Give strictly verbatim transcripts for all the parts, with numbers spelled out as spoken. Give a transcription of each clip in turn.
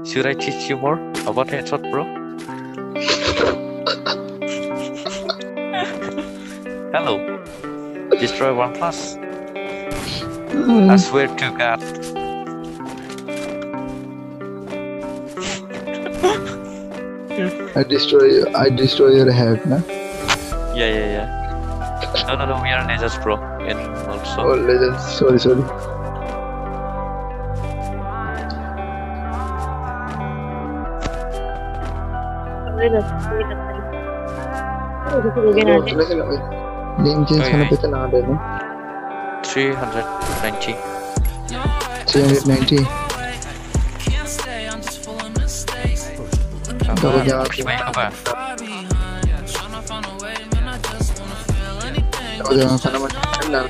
Should I teach you more about headshot, bro? Hello. Destroy one plus. I swear to God. I destroy I destroy your head, na? Yeah, yeah, yeah. No, no, no, we are ninjas, bro. And also. Oh, legends. Sorry, sorry. Name change करना पे तो ना दे ना. three hundred ninety. three hundred ninety. Double gyan. Double gyan sana macam mana?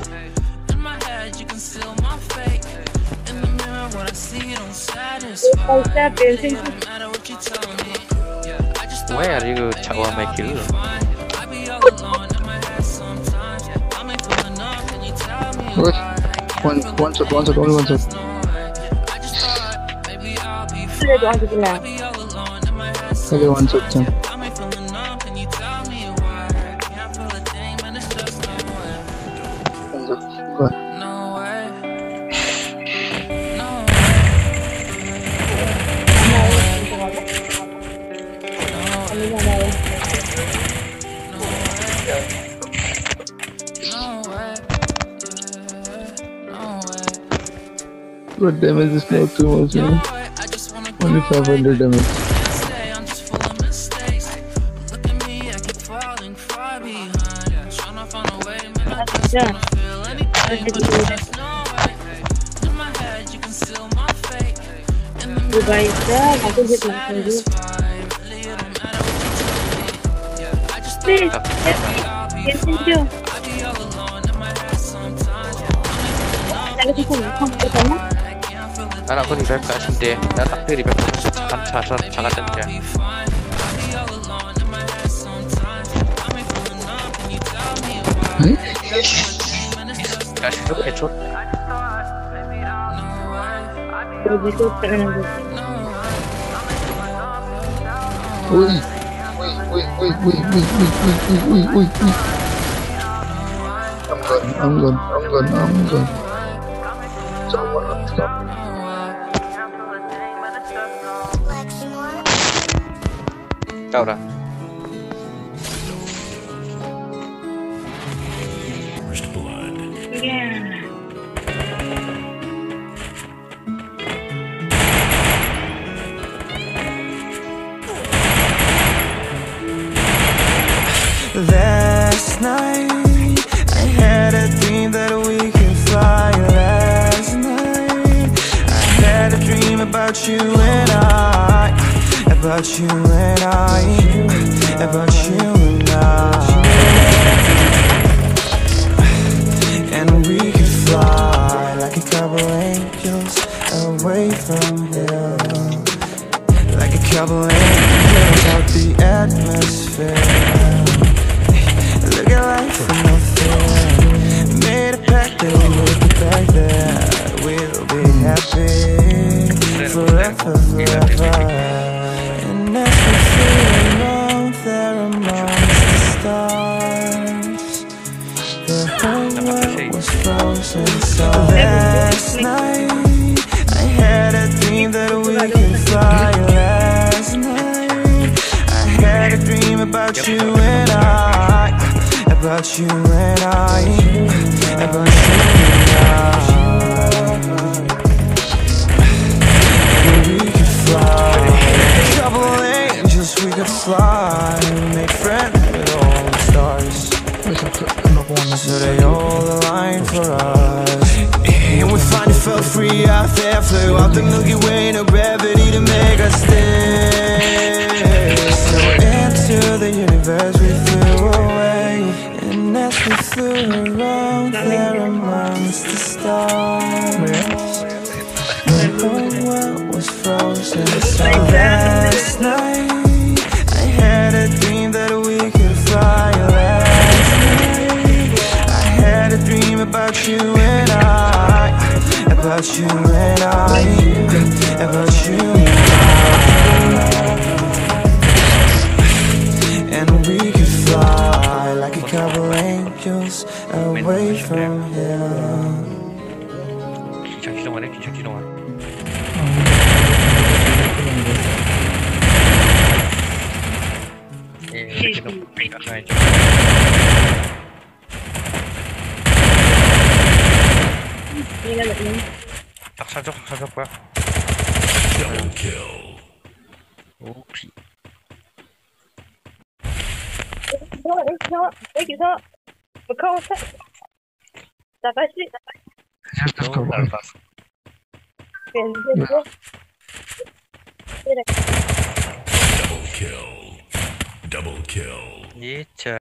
Where are you, Chawa Michael? One, one shot, one shot, only one shot. Okay, one shot, son. But damage is not too much, you know. Only five hundred damage. Yeah. Please, yes, thank you. Anak aku di web gak sedih, dan aku di web kan cara sangat denda. Gak sih tuh headshot. Wih, wih, wih, wih, wih, wih, wih, wih, wih, wih, wih. I'm gone, I'm gone, I'm gone. Kau dah. Last night I had a dream that we could fly. Last night I had a dream about you and I, about you and I, about you and I. And we could fly like a couple angels away from here, like a couple angels out the atmosphere. Look at life with no fear. Made a pact that we will be back there. We'll be happy forever, forever. And as we feel alone there amongst the stars, the whole world was frozen. So last night I had a dream that we could fly. Last night I had a dream about you and I, about you and I, about you and I. And we could fly, a couple angels we could fly, make friends with all the stars, so they all align for us. And we finally felt free out there, flew out the Milky Way, no gravity to make us stay. So into the universe we flew away. And as we flew around there amongst the stars, the whole world was frozen. So last night I had a dream that we could fly. Last night I had a dream about you and I, about you and I, about you and I. away from here. 기차 기동하네 기차 기동하. 예 기차 기동. 아니죠. Ini kan ini. 작사적 작사적 뭐야? Double kill. 오피. Đó, đấy, đó, đấy kìa đó. Mà không phải. Đã phải chứ. 너무 잘 봤어. Tiền tiền tiền. Đây là Double kill. Double kill. 이 차.